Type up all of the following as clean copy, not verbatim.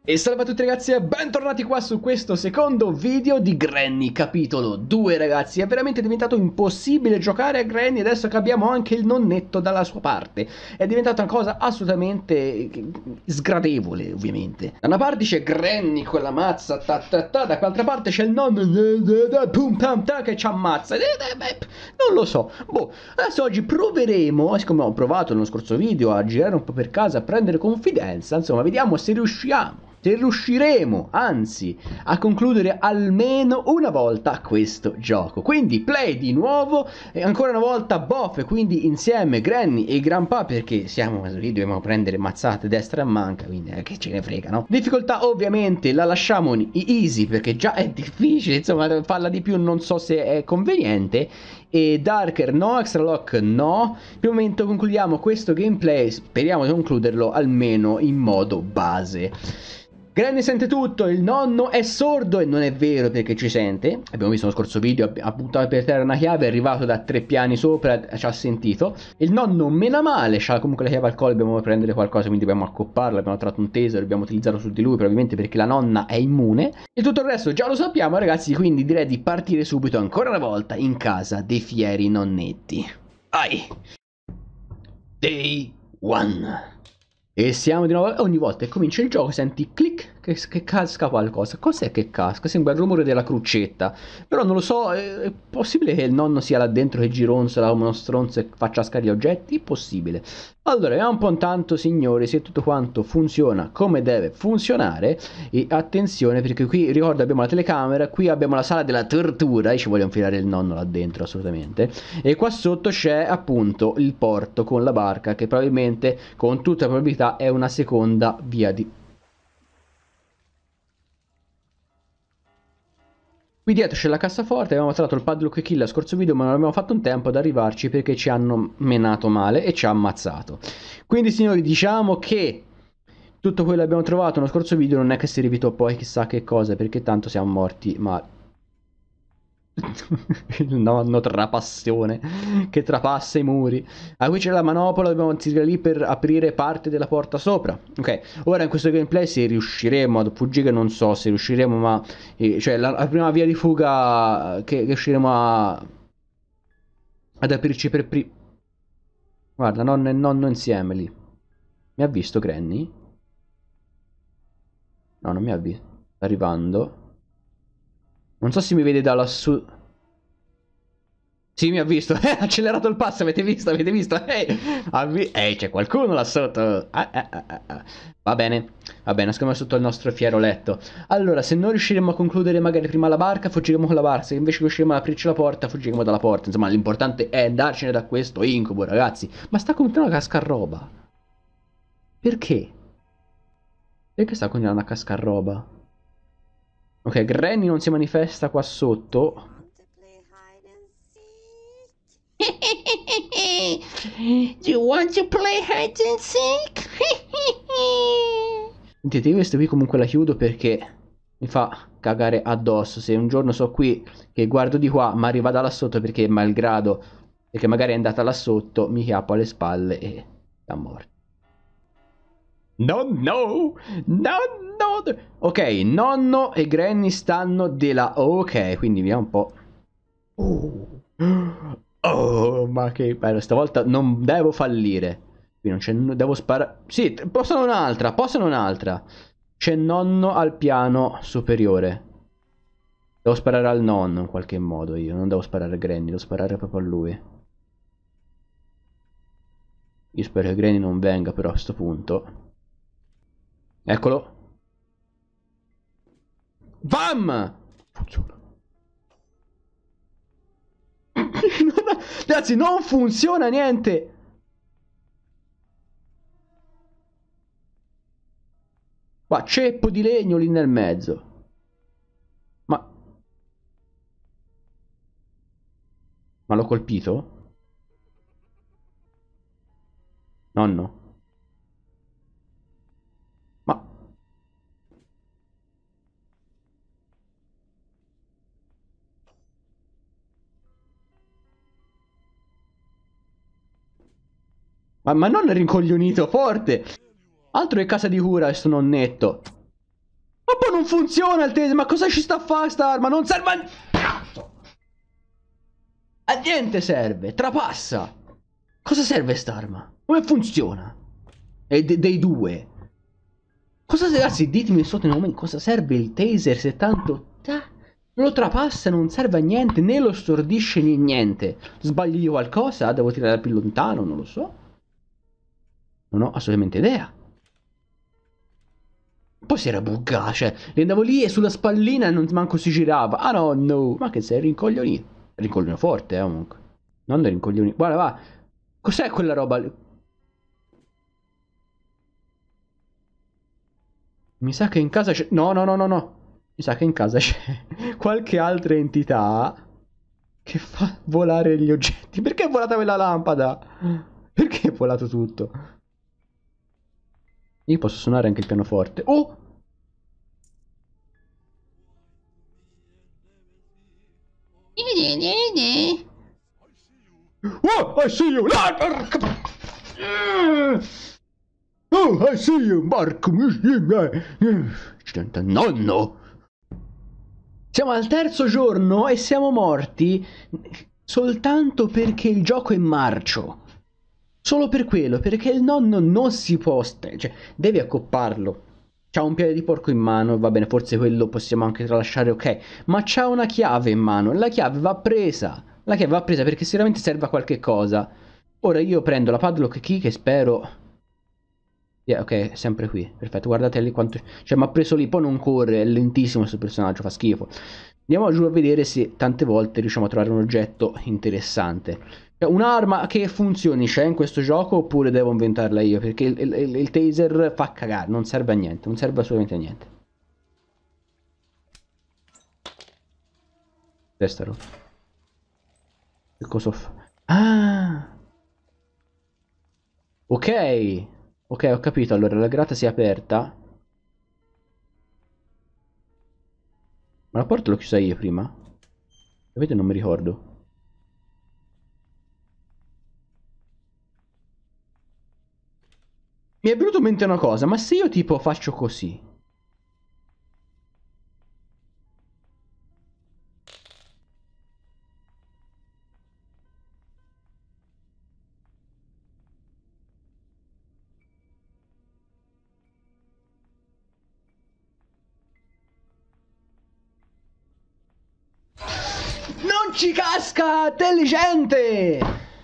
E salve a tutti ragazzi e bentornati qua su questo secondo video di Granny capitolo 2 ragazzi. È veramente diventato impossibile giocare a Granny adesso che abbiamo anche il nonnetto dalla sua parte. È diventata una cosa assolutamente sgradevole ovviamente. Da una parte c'è Granny con la mazza da quell'altra parte c'è il nonno pum pam ta che ci ammazza. Non lo so. Boh, adesso oggi proveremo, siccome ho provato nello scorso video a girare un po' per casa, a prendere confidenza, insomma vediamo se riusciamo. Se riusciremo, anzi, a concludere almeno una volta questo gioco. Quindi play di nuovo e ancora una volta Boff, quindi insieme Granny e Grandpa, perché siamo lì, dobbiamo prendere mazzate destra e manca, quindi che ce ne frega, no? Difficoltà ovviamente la lasciamo in easy perché già è difficile, insomma, farla di più non so se è conveniente. E Darker no, Extra Lock no. Per il momento concludiamo questo gameplay, speriamo di concluderlo almeno in modo base. Granny sente tutto, il nonno è sordo e non è vero perché ci sente. Abbiamo visto nello scorso video, ha buttato per terra una chiave, è arrivato da 3 piani sopra, ci ha sentito. Il nonno mena male, c'ha comunque la chiave al collo, dobbiamo prendere qualcosa, quindi dobbiamo accopparlo, abbiamo tratto un taser, dobbiamo utilizzarlo su di lui, probabilmente perché la nonna è immune. E tutto il resto già lo sappiamo ragazzi, quindi direi di partire subito ancora una volta in casa dei fieri nonnetti. Vai! Day 1. E siamo di nuovo, ogni volta che comincia il gioco senti click che casca qualcosa. Cos'è che casca? Sembra il rumore della cruccetta. Però non lo so, è possibile che il nonno sia là dentro che gironzola come uno stronzo e faccia cascare gli oggetti? Possibile. Allora, vediamo un po' intanto signori se tutto quanto funziona come deve funzionare. E attenzione perché qui ricordo abbiamo la telecamera, qui abbiamo la sala della tortura e ci voglio infilare il nonno là dentro assolutamente. E qua sotto c'è appunto il porto con la barca che probabilmente con tutta probabilità è una seconda via di... Qui dietro c'è la cassaforte, abbiamo trovato il padlock kill al scorso video ma non abbiamo fatto un tempo ad arrivarci perché ci hanno menato male e ci ha ammazzato. Quindi signori diciamo che tutto quello che abbiamo trovato nello scorso video non è che si rivitò poi chissà che cosa perché tanto siamo morti male. Il nonno trapassione che trapassa i muri. Ah, qui c'è la manopola, dobbiamo tirare lì per aprire parte della porta sopra. Ok, ora in questo gameplay se riusciremo ad fuggire, non so se riusciremo, ma cioè la prima via di fuga che riusciremo ad aprirci per prima. Guarda, nonno e nonno insieme lì. Mi ha visto Granny? No, non mi ha visto. Sta arrivando. Non so se mi vede da lassù. Sì, mi ha visto. Ha accelerato il passo, avete visto? Avete visto? C'è qualcuno là sotto. Va bene, nascondiamo sotto il nostro fiero letto. Allora, se non riusciremo a concludere magari prima la barca, fuggiremo con la barca. Se invece riusciremo ad aprirci la porta, fuggiremo dalla porta. Insomma, l'importante è andarcene da questo incubo, ragazzi. Ma sta continuando a cascar roba. Perché? Perché sta continuando a cascar roba? Ok, Granny non si manifesta qua sotto. Do you want to play hide and seek? Sentite, questo qui comunque la chiudo perché mi fa cagare addosso. Se un giorno so qui che guardo di qua ma arriva da là sotto perché malgrado, perché magari è andata là sotto, mi chiappo alle spalle e sta morto. No, no, no, no. Ok, nonno e Granny stanno di là. Ok, quindi vediamo un po'. Oh, ma che bello, stavolta non devo fallire. Qui non c'è, devo sparare. Sì, possono un'altra, possono un'altra. C'è nonno al piano superiore. Devo sparare al nonno in qualche modo io, non devo sparare a Granny, devo sparare proprio a lui. Io spero che Granny non venga però a questo punto. Eccolo. Bam! Funziona. Ragazzi, non funziona niente. Qua, ceppo di legno lì nel mezzo. Ma l'ho colpito? Nonno? Ma... Ma non è rincoglionito, forte! Altro che casa di cura, questo nonnetto. poi non funziona il taser. Ma cosa ci sta a fare sta arma? Non serve a... Cazzo! A niente serve. Trapassa. Cosa serve st'arma? Come funziona? E dei due. Cosa serve? Ragazzi, ditemi sotto nei commenti cosa serve il taser se tanto... Lo trapassa, non serve a niente, né lo stordisce né niente. Sbaglio io qualcosa? Devo tirare più lontano? Non lo so. Non ho assolutamente idea. Poi si era buggato, cioè, andavo lì e sulla spallina non manco si girava. Ah no, no. Ma che sei rincoglionito? Rincoglionito forte, comunque. Non rincoglionito. Guarda, va. Cos'è quella roba lì? Mi sa che in casa c'è... No, no, no, no, no. Mi sa che in casa c'è qualche altra entità che fa volare gli oggetti. Perché è volata quella lampada? Perché è volato tutto? Io posso suonare anche il pianoforte. Oh! Oh, I see you! Oh, I see you, Marco! Nonno! Siamo al terzo giorno e siamo morti soltanto perché il gioco è marcio. Solo per quello, perché il nonno non si può... Cioè, devi accopparlo. C'ha un piede di porco in mano, va bene, forse quello possiamo anche tralasciare, ok. Ma c'ha una chiave in mano, la chiave va presa. La chiave va presa perché sicuramente serve a qualche cosa. Ora io prendo la padlock key che spero... Yeah, ok, è sempre qui. Perfetto, guardate lì quanto... Cioè, mi ha preso lì, poi non corre, è lentissimo questo personaggio, fa schifo. Andiamo giù a vedere se tante volte riusciamo a trovare un oggetto interessante. Cioè, un'arma che funzioni c'è in questo gioco oppure devo inventarla io? Perché il taser fa cagare, non serve a niente, non serve assolutamente a niente. Testaro. Che cosa fa? Ah! Ok! Ok, ho capito, allora la grata si è aperta. Ma la porta l'ho chiusa io prima? Sapete, non mi ricordo. Mi è venuto in mente una cosa, ma se io tipo faccio così? Non ci casca, intelligente!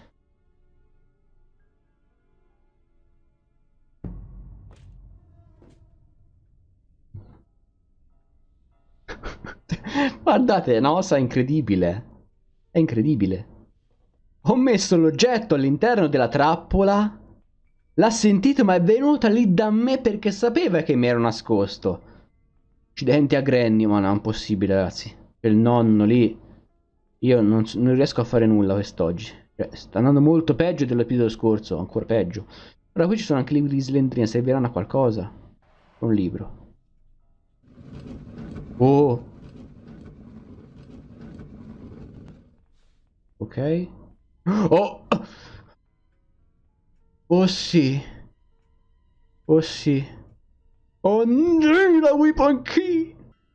Guardate, una cosa incredibile. È incredibile. Ho messo l'oggetto all'interno della trappola. L'ha sentito ma è venuta lì da me perché sapeva che mi ero nascosto. Accidenti a Granny, ma no, è impossibile, ragazzi. C'è il nonno lì. Io non riesco a fare nulla quest'oggi. Cioè, sta andando molto peggio dell'episodio scorso, ancora peggio. Ora qui ci sono anche libri di Slendrina, serviranno a qualcosa? Un libro. Oh! Ok. Oh! Oh sì. Oh sì. Oh no, la weapon key!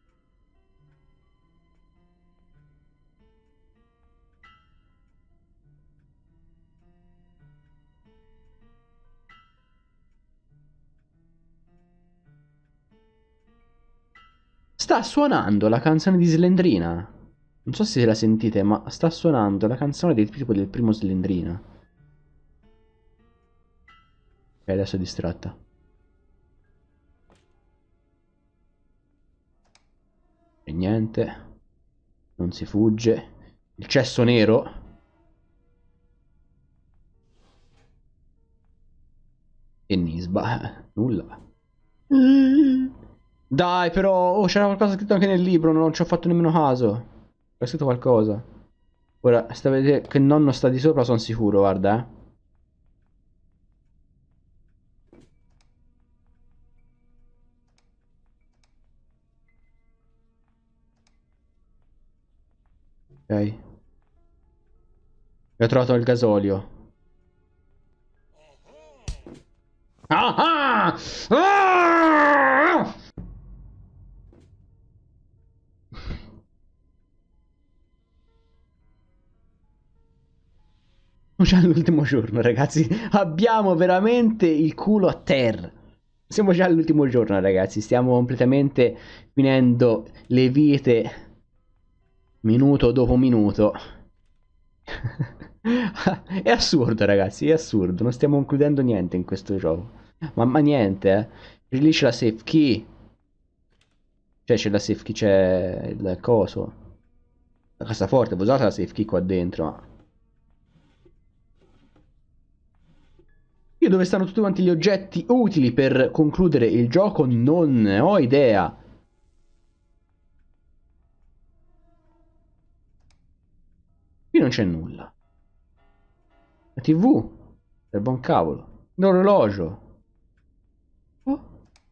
Sta suonando la canzone di Slendrina. Non so se la sentite, ma sta suonando la canzone del tipo del primo Slendrina. Ok, adesso è distratta. E niente. Non si fugge. Il cesso nero. E Nisba. Nulla. Dai, però. Oh, c'era qualcosa scritto anche nel libro. Non ci ho fatto nemmeno caso. C'è scritto qualcosa. Ora, sta a vedere che il nonno sta di sopra, sono sicuro, guarda, Ok. Ho trovato il gasolio. Ah ah! Ah! Siamo già all'ultimo giorno, ragazzi. Abbiamo veramente il culo a terra. Siamo già all'ultimo giorno, ragazzi. Stiamo completamente finendo le vite minuto dopo minuto. È assurdo, ragazzi, è assurdo. Non stiamo concludendo niente in questo gioco. Ma niente, eh. Lì c'è la safe key. Cioè, c'è la safe key, c'è il coso. La cassaforte, ho usato la safe key qua dentro, ma... Io dove stanno tutti quanti gli oggetti utili per concludere il gioco non ne ho idea. Qui non c'è nulla. La TV, per buon cavolo. L'orologio. Oh.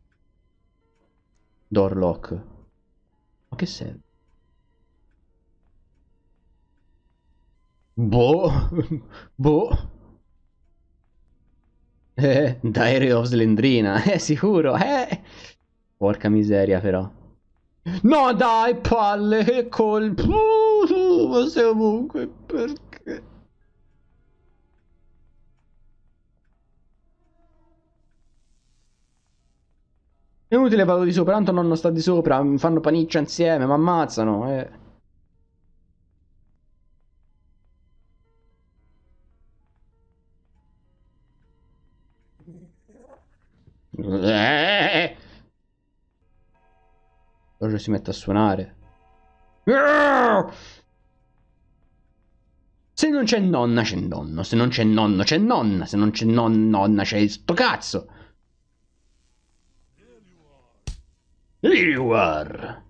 Door lock. Ma che serve? Boh. Boh. Diary of Slendrina. Sicuro, Porca miseria, però. No, dai, palle, che colpo. Ma sei ovunque, perché? È inutile vado di sopra, tanto nonno sta di sopra, mi fanno paniccia insieme, mi ammazzano, L'orologio si mette a suonare. Se non c'è nonna, c'è nonno. Se non c'è nonno, c'è nonna. Se non c'è nonna, c'è sto cazzo. Here you are.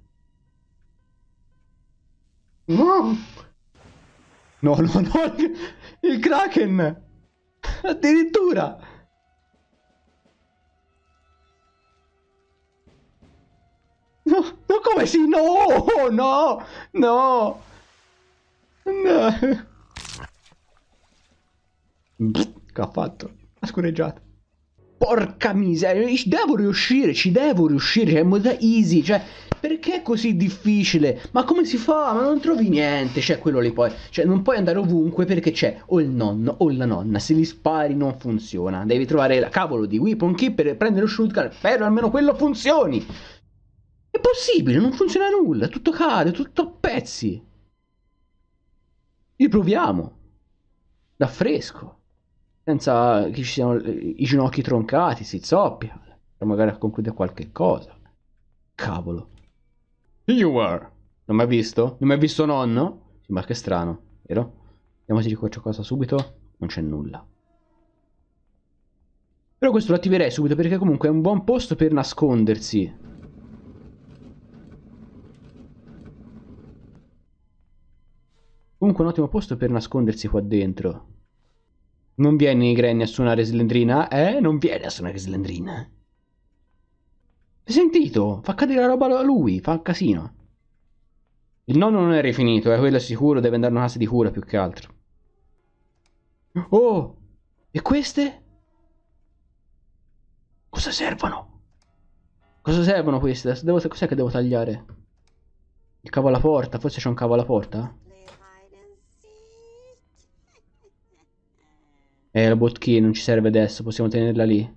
No, no, no, no. Il Kraken. Addirittura. No, no, come sì? No, no, no. No. Che ha fatto? Ha scorreggiato. Porca miseria, ci devo riuscire, cioè, in modalità easy, cioè, perché è così difficile? Ma come si fa? Ma non trovi niente, cioè, quello lì poi, cioè, non puoi andare ovunque perché c'è o il nonno o la nonna, se li spari non funziona, devi trovare la cavolo di weapon key per prendere lo shotgun, spero almeno quello funzioni. È possibile, non funziona nulla, tutto cade, tutto a pezzi. Riproviamo, da fresco. Senza che ci siano i ginocchi troncati, si zoppia. Per magari conclude qualche cosa. Cavolo. You are. Non mi hai visto? Non mi hai visto nonno? Sì, ma che strano, vero? Vediamo se c'è qualcosa subito. Non c'è nulla. Però questo lo attiverei subito perché comunque è un buon posto per nascondersi. Comunque un ottimo posto per nascondersi qua dentro. Non vieni, Granny, a suonare Slendrina? Non vieni a suonare Slendrina. Hai sentito? Fa cadere la roba a lui, fa casino. Il nonno non è rifinito, quello è sicuro, deve andare a una casa di cura più che altro. Oh! E queste? Cosa servono? Cosa servono queste? Cos'è che devo tagliare? Il cavo alla porta? Forse c'è un cavo alla porta? La botkey non ci serve adesso, possiamo tenerla lì.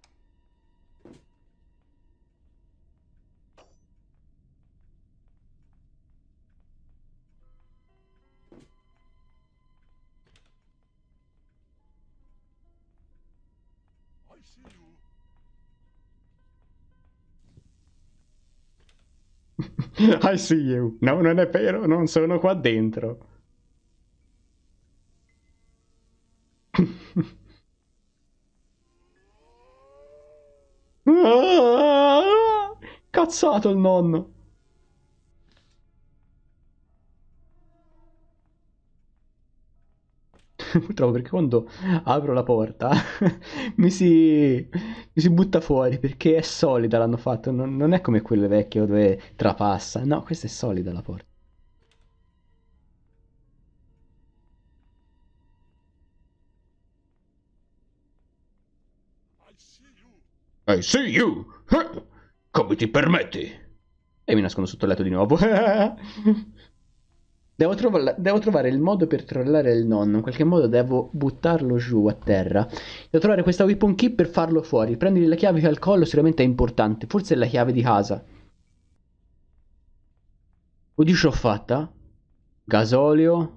I see you. No, non è vero, non sono qua dentro. Cazzato il nonno. Purtroppo perché quando apro la porta mi si butta fuori perché è solida, l'hanno fatto, non è come quelle vecchie dove trapassa, no, questa è solida la porta. I see you! Come ti permetti? E mi nascondo sotto il letto di nuovo. Devo trovare il modo per trollare il nonno. In qualche modo devo buttarlo giù a terra. Devo trovare questa weapon key per farlo fuori. Prendere la chiave che ha al collo sicuramente è importante. Forse è la chiave di casa. Oddio, ce l'ho fatta? Gasolio.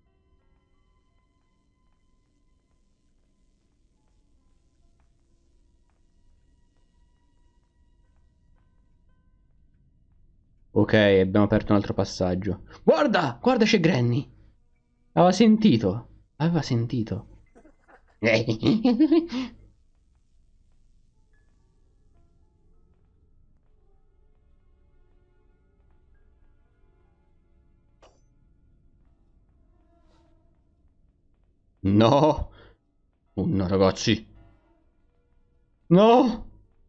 Ok, abbiamo aperto un altro passaggio. Guarda! Guarda, c'è Granny! Aveva sentito. Aveva sentito. No! Oh no, ragazzi. No!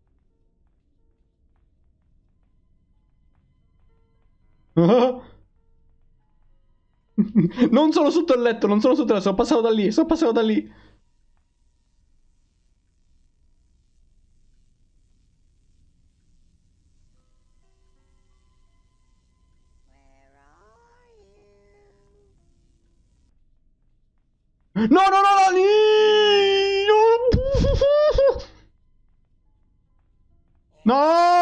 Non sono sotto il letto, non sono sotto il letto, sono passato da lì, sono passato da lì. No, no, no, no! No!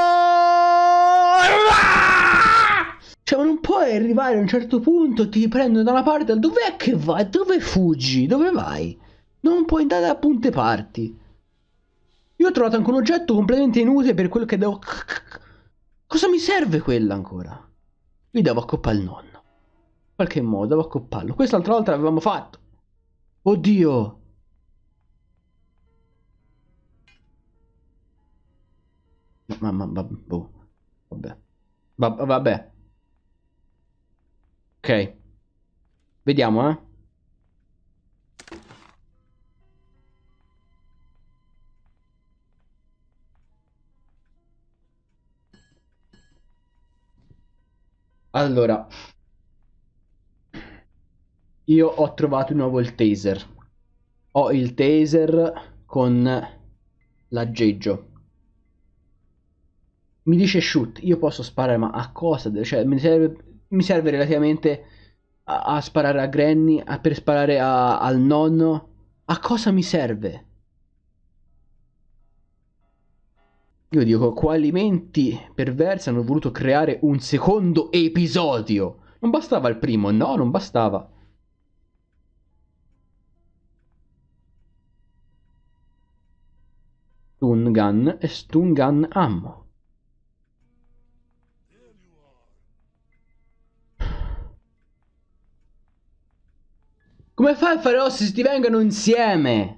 Cioè, ma non puoi arrivare a un certo punto, ti prendono da una parte, dov'è che vai? Dove fuggi? Dove vai? Non puoi andare da punte parti. Io ho trovato anche un oggetto completamente inutile per quello che devo... Cosa mi serve quella ancora? Io devo accoppare il nonno. In qualche modo devo accopparlo. Questa l'altra volta l'avevamo fatto. Oddio. Boh. Vabbè. Vabbè. Ok. Vediamo, eh. Allora. Io ho trovato di nuovo il taser. Ho il taser con l'aggeggio. Mi dice shoot, io posso sparare, ma a cosa? Cioè, mi serve relativamente a sparare a Granny, per sparare al nonno. A cosa mi serve? Io dico, quali menti perversi hanno voluto creare un secondo episodio? Non bastava il primo, no, non bastava. Stun gun e stun gun ammo. Come fai a fare ossa se ti vengono insieme?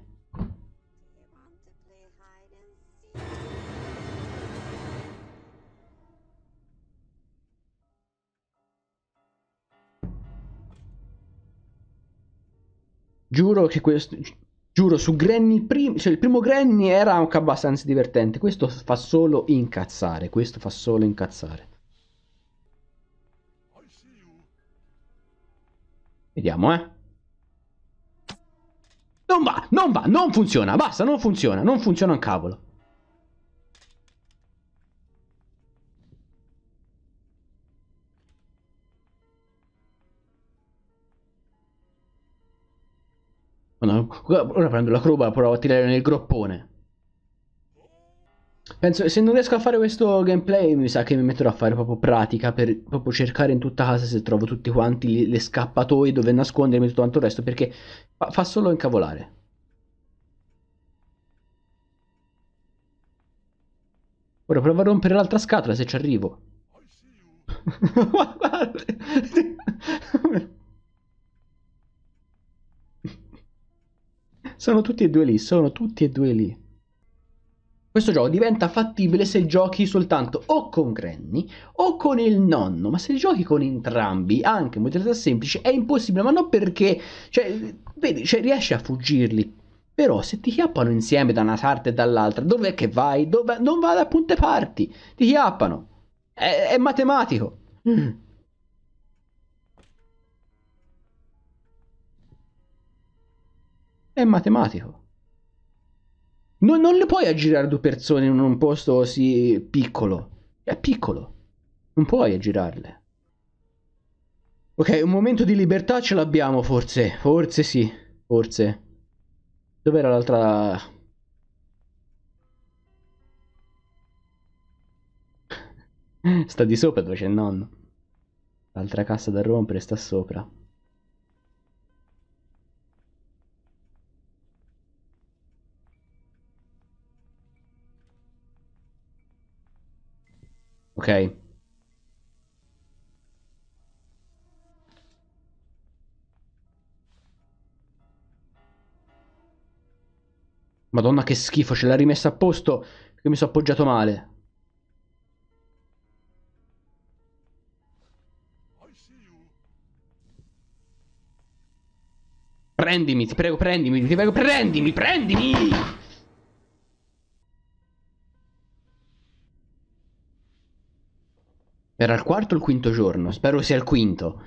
Giuro che questo... Giuro, su Granny cioè il primo Granny era anche abbastanza divertente. Questo fa solo incazzare. Questo fa solo incazzare. Vediamo, eh. Non va, non va, non funziona. Basta, non funziona. Non funziona un cavolo. Ora prendo la crowbar e provo a tirare nel groppone. Penso che se non riesco a fare questo gameplay mi sa che mi metterò a fare proprio pratica per proprio cercare in tutta casa se trovo tutti quanti le scappatoie dove nascondermi e tutto quanto il resto perché fa solo incavolare. Ora provo a rompere l'altra scatola se ci arrivo. Sono tutti e due lì, sono tutti e due lì. Questo gioco diventa fattibile se giochi soltanto o con Granny o con il nonno, ma se giochi con entrambi, anche in modalità semplice, è impossibile, ma non perché, cioè, vedi, cioè, riesci a fuggirli, però se ti chiappano insieme da una parte e dall'altra, dov'è che vai? Non vai da punte parti, ti chiappano, è matematico. È matematico. Non le puoi aggirare due persone in un posto così piccolo. È piccolo. Non puoi aggirarle. Ok, un momento di libertà ce l'abbiamo, forse. Forse sì. Forse. Dov'era l'altra... Sta di sopra dove c'è il nonno. L'altra cassa da rompere sta sopra. Ok. Madonna che schifo, ce l'ha rimessa a posto che mi sono appoggiato male. Prendimi, ti prego, prendimi, ti prego, prendimi, prendimi! Era il quarto o il quinto giorno? Spero sia il quinto.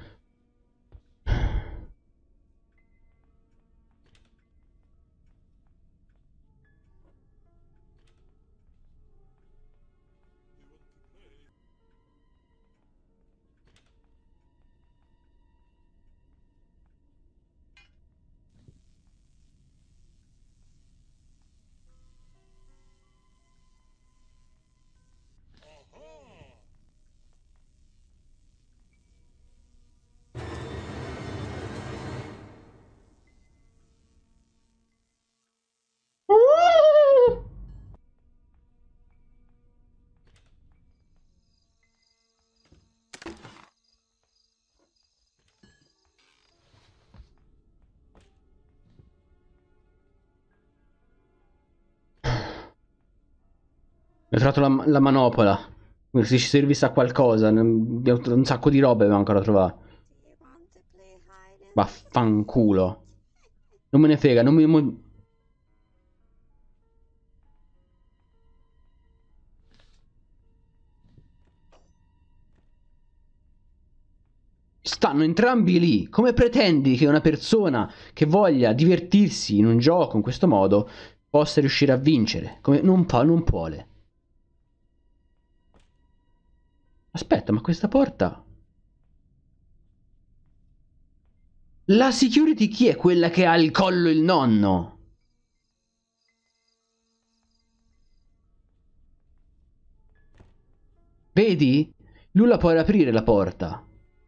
Mi ho trovato la manopola. Se ci servisse a qualcosa. Un sacco di robe avevo ancora trovato. Vaffanculo. Non me ne frega, non mi... Stanno entrambi lì. Come pretendi che una persona che voglia divertirsi in un gioco in questo modo possa riuscire a vincere? Come... Non fa, non vuole. Aspetta, ma questa porta... La security chi è quella che ha al collo il nonno? Vedi? Lui la può aprire la porta.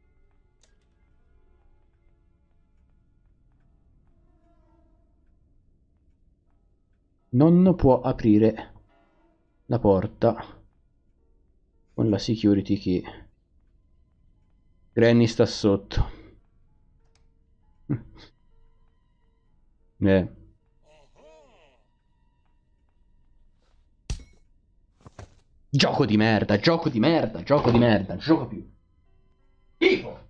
Nonno può aprire la porta con la security key. Granny sta sotto. Eh. Gioco di merda, gioco di merda, gioco di merda, gioco più. Schifo.